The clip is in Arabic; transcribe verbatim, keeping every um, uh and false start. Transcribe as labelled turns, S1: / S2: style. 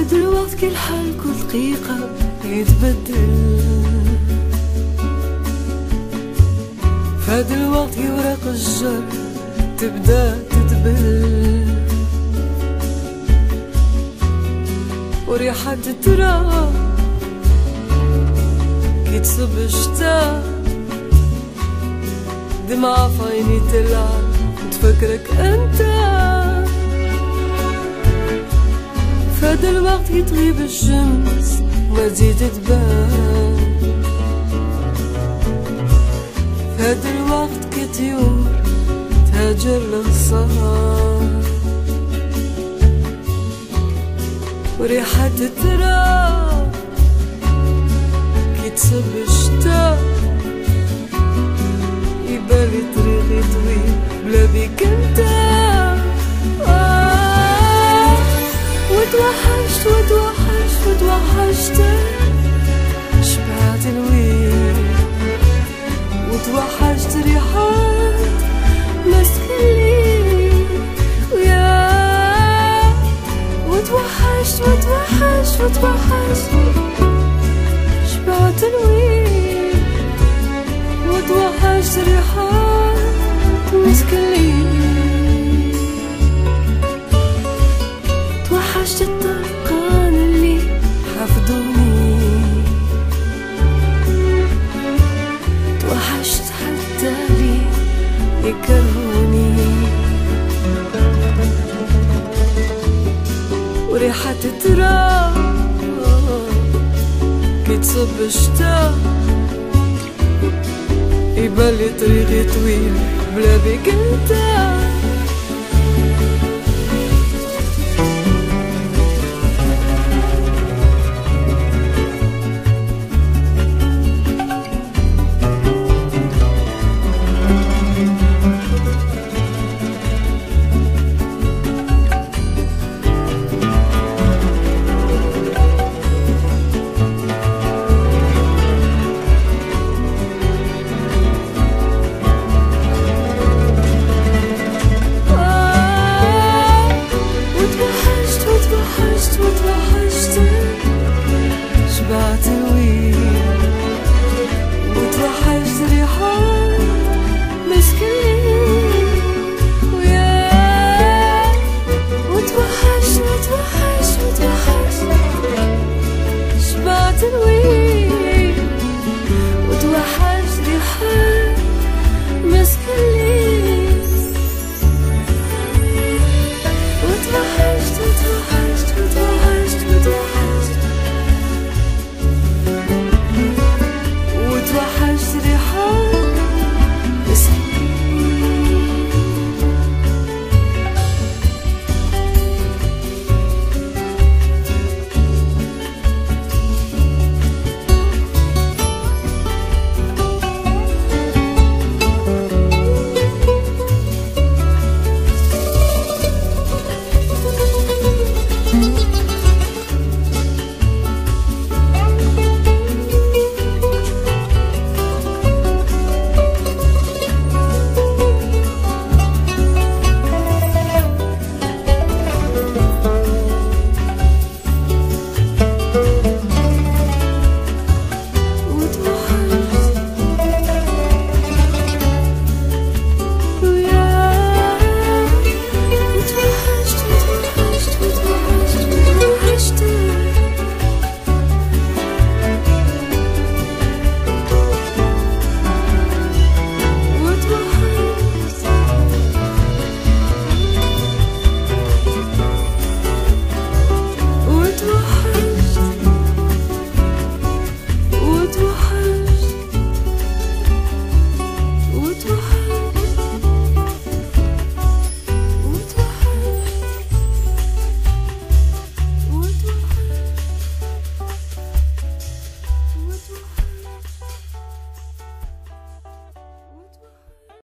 S1: ودلوقت كل حال كل دقيقة يتبدل. فدلوقت ورق الشجر تبدا تدبل، وريحة التراب كي تصب الشتا، دمعة في عيني تلعب وتفكرك انت. فدلوقت كي تغيب الشمس ما تزيد تبان، فدلوقت كي طيور تهاجر الغصان، وريحة التراب كي تصب الشتا، يبالي طريقي طويل بلا بيك انت. آه وتوحشت وتوحشت وتوحشت، شبعت الويل وتوحشت ريحات مسكلي ويا، وتوحشت وتوحشت وتوحشت، شبعت الويل وتوحشت ريحات مسكلي. توحشت الطرقان اللي حفظوني، توحشت حتى لي يكرهوني، وريحة التراب كي تصب الشتا، يبالي طريقي طويل بلا بيك انت.